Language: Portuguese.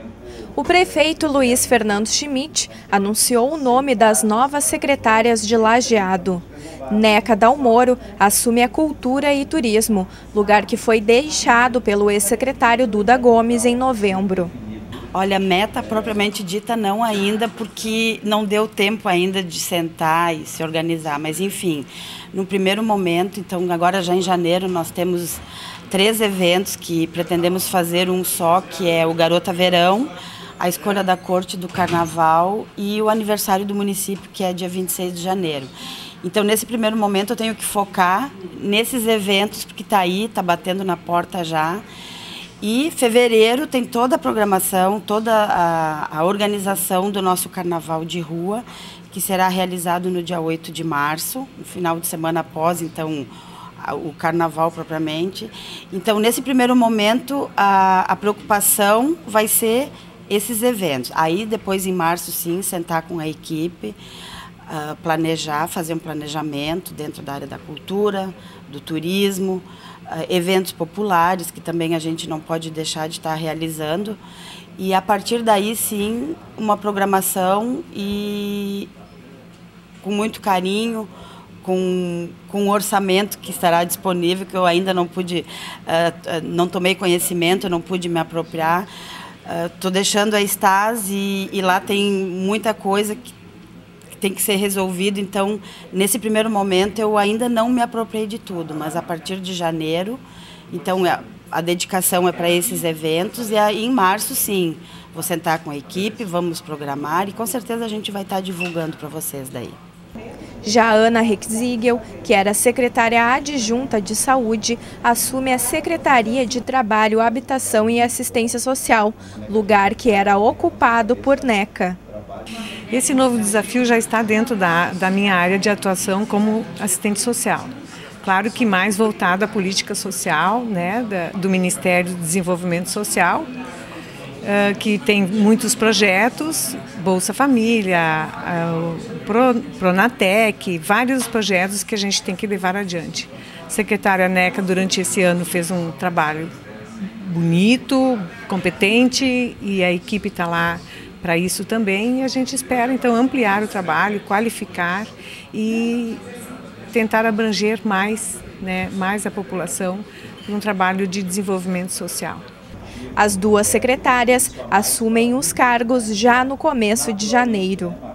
O prefeito Luiz Fernando Schmidt anunciou o nome das novas secretárias de Lajeado. Neca Dalmoro assume a Cultura e Turismo, lugar que foi deixado pelo ex-secretário Duda Gomes em novembro. Olha, meta propriamente dita não ainda, porque não deu tempo ainda de sentar e se organizar. Mas, enfim, no primeiro momento, então agora já em janeiro, nós temos 3 eventos que pretendemos fazer um só, que é o Garota Verão, a escolha da corte do carnaval e o aniversário do município, que é dia 26 de janeiro. Então, nesse primeiro momento, eu tenho que focar nesses eventos, porque está aí, está batendo na porta já. E fevereiro tem toda a programação, toda a organização do nosso carnaval de rua, que será realizado no dia 8 de março, no final de semana após, então, o carnaval propriamente. Então, nesse primeiro momento, a preocupação vai ser esses eventos. Aí, depois, em março, sim, sentar com a equipe, planejar, fazer um planejamento dentro da área da cultura, do turismo, eventos populares, que também a gente não pode deixar de estar realizando. E, a partir daí, sim, uma programação e com muito carinho, com um orçamento que estará disponível, que eu ainda não pude, não tomei conhecimento, não pude me apropriar. Estou deixando a Estás e lá tem muita coisa que tem que ser resolvido. Então, nesse primeiro momento, eu ainda não me apropriei de tudo, mas a partir de janeiro, então a dedicação é para esses eventos e aí, em março, sim, vou sentar com a equipe, vamos programar e com certeza a gente vai estar divulgando para vocês daí. Já a Ana Rexigel, que era secretária adjunta de Saúde, assume a Secretaria de Trabalho, Habitação e Assistência Social, lugar que era ocupado por Neca. Esse novo desafio já está dentro da minha área de atuação como assistente social. Claro que mais voltado à política social, né, do Ministério do Desenvolvimento Social, que tem muitos projetos, Bolsa Família, Pronatec, vários projetos que a gente tem que levar adiante. A secretária Neca, durante esse ano, fez um trabalho bonito, competente, e a equipe está lá para isso também. E a gente espera, então, ampliar o trabalho, qualificar e tentar abranger mais, né, mais a população por um trabalho de desenvolvimento social. As 2 secretárias assumem os cargos já no começo de janeiro.